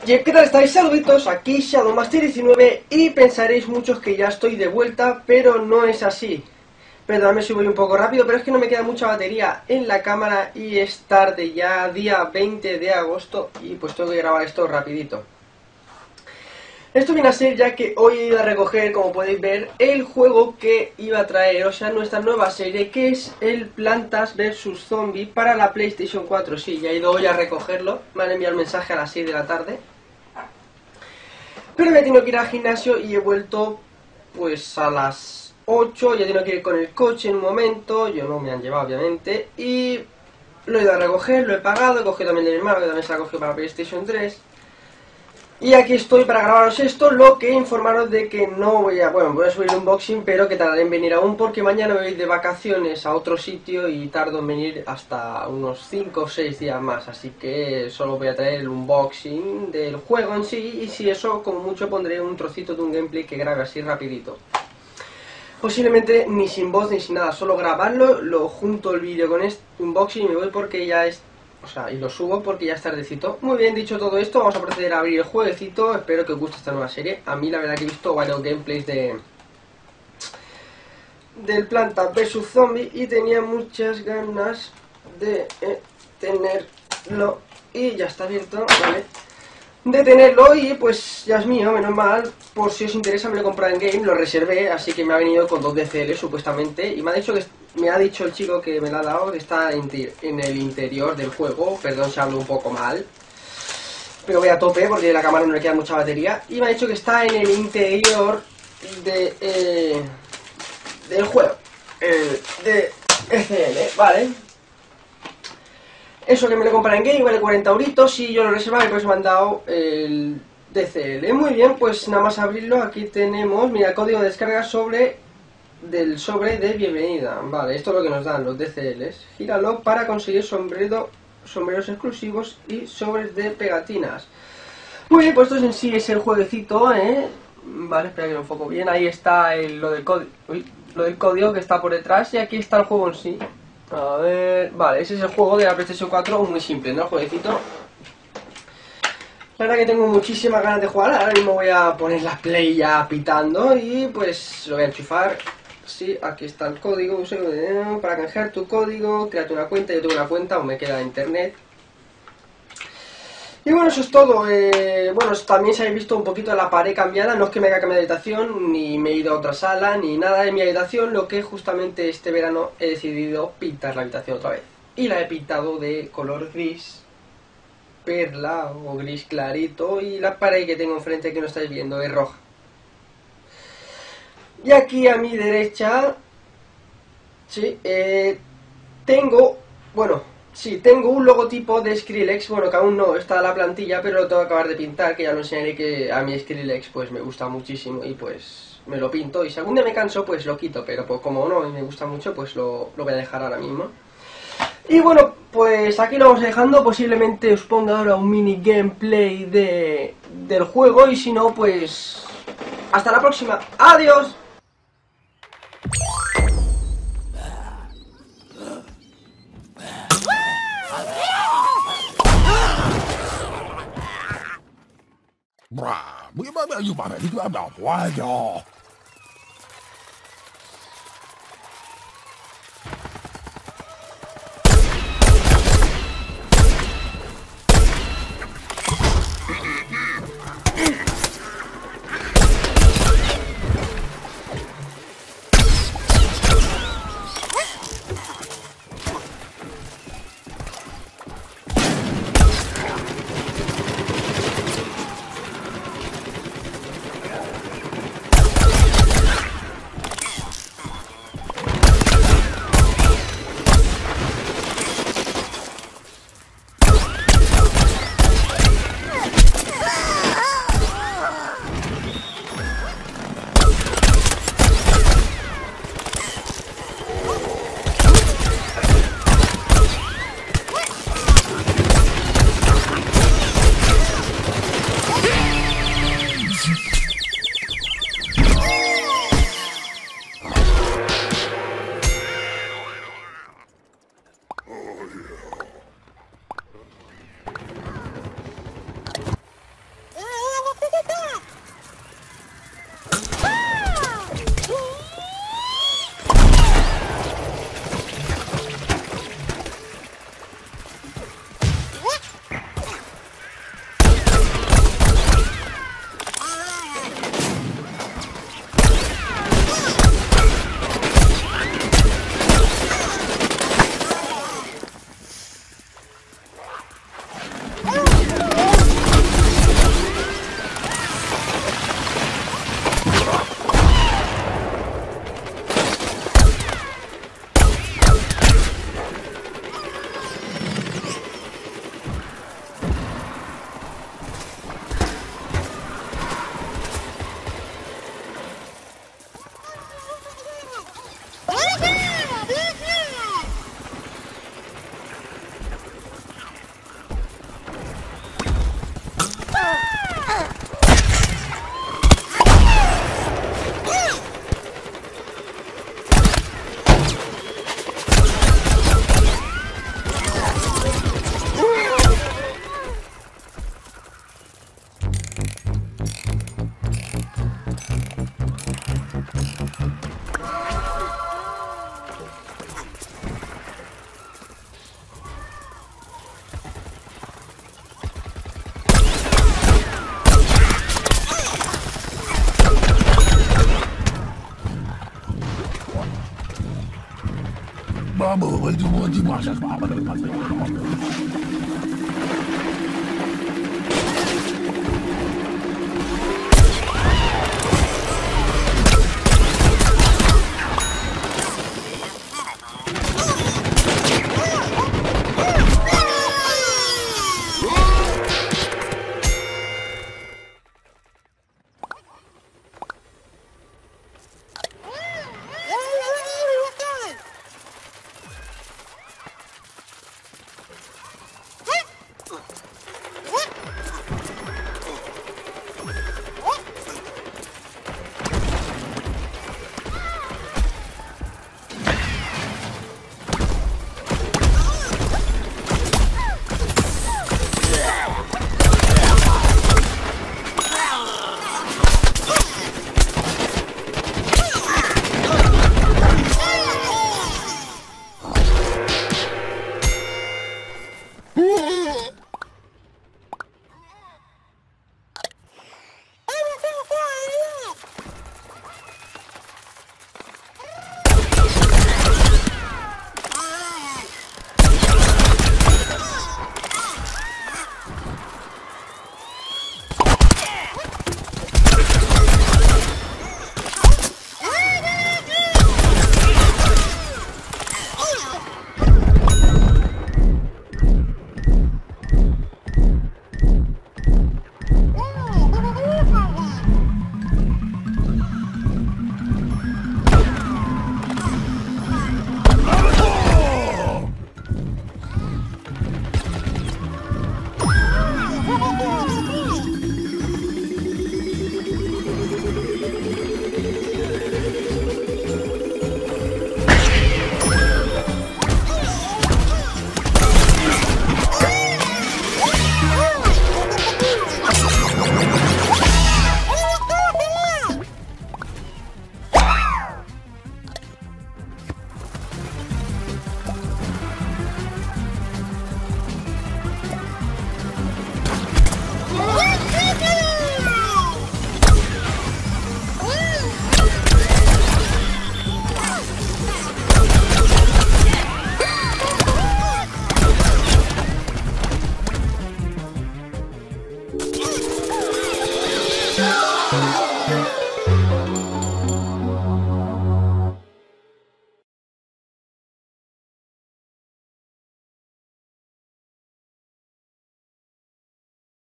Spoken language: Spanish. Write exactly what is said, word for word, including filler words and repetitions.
¿Qué tal estáis? Saluditos, aquí Shadowmaster diecinueve y pensaréis muchos que ya estoy de vuelta, pero no es así. Perdóname si voy un poco rápido, pero es que no me queda mucha batería en la cámara y es tarde ya, día veinte de agosto, y pues tengo que grabar esto rapidito. Esto viene a ser ya que hoy he ido a recoger, como podéis ver, el juego que iba a traer, o sea, nuestra nueva serie, que es el Plantas versus. Zombies para la PlayStation cuatro. Sí, ya he ido hoy a recogerlo, me han enviado el mensaje a las seis de la tarde. Pero me he tenido que ir al gimnasio y he vuelto pues a las ocho, ya he tenido que ir con el coche en un momento, yo no me han llevado obviamente, y lo he ido a recoger, lo he pagado, he cogido también de mi hermano que también se la cogido para la PlayStation tres. Y aquí estoy para grabaros esto, lo que informaros de que no voy a... Bueno, voy a subir un unboxing, pero que tardaré en venir aún porque mañana me voy de vacaciones a otro sitio y tardo en venir hasta unos cinco o seis días más. Así que solo voy a traer el unboxing del juego en sí y si eso, como mucho, pondré un trocito de un gameplay que grabe así rapidito. Posiblemente ni sin voz ni sin nada, solo grabarlo, lo junto el vídeo con este unboxing y me voy porque ya es... O sea, y lo subo porque ya es tardecito. Muy bien, dicho todo esto, vamos a proceder a abrir el jueguecito. Espero que os guste esta nueva serie. A mí la verdad que he visto varios gameplays de... del Plantas versus. Zombies y tenía muchas ganas de eh, tenerlo. Y ya está abierto, vale. De tenerlo y pues ya es mío, menos mal. Por si os interesa me lo he comprado en game, lo reservé, así que me ha venido con dos D C L supuestamente. Y me ha dicho que... Me ha dicho el chico que me la ha dado que está en el interior del juego. Perdón si hablo un poco mal, pero voy a tope porque la cámara no le queda mucha batería. Y me ha dicho que está en el interior de, eh, del juego, eh, de D C L, ¿vale? Eso que me lo compré en game vale cuarenta euritos y yo lo reservaba y pues me han dado el D C L. Muy bien, pues nada más abrirlo. Aquí tenemos, mira, código de descarga sobre... del sobre de bienvenida. Vale, esto es lo que nos dan los D C Ls. Gíralo para conseguir sombrero, sombreros exclusivos y sobres de pegatinas. Muy bien, pues esto en sí es el jueguecito, ¿eh? Vale, espera que lo enfoco bien. Ahí está el, lo, del Uy, lo del código que está por detrás y aquí está el juego en sí. A ver... Vale, ese es el juego de la PlayStation cuatro, muy simple, ¿no? El jueguecito. La verdad que tengo muchísimas ganas de jugar. Ahora mismo voy a poner la play ya pitando y pues lo voy a enchufar. Sí, aquí está el código, un segundo, para canjear tu código, créate una cuenta. Yo tengo una cuenta, o me queda internet. Y bueno, eso es todo. Eh, bueno, también se habéis visto un poquito la pared cambiada. No es que me haya cambiado de habitación, ni me he ido a otra sala, ni nada de mi habitación. Lo que justamente este verano he decidido pintar la habitación otra vez. Y la he pintado de color gris perla o gris clarito. Y la pared que tengo enfrente que no estáis viendo es roja. Y aquí a mi derecha, sí, eh, tengo, bueno, sí, tengo un logotipo de Skrillex, bueno, que aún no está la plantilla, pero lo tengo que acabar de pintar, que ya lo enseñaré, que a mi Skrillex pues me gusta muchísimo y pues me lo pinto. Y si algún día me canso, pues lo quito, pero pues como no, y me gusta mucho, pues lo, lo voy a dejar ahora mismo. Y bueno, pues aquí lo vamos dejando. Posiblemente os ponga ahora un mini gameplay de, del juego y si no, pues hasta la próxima. ¡Adiós! Ugh.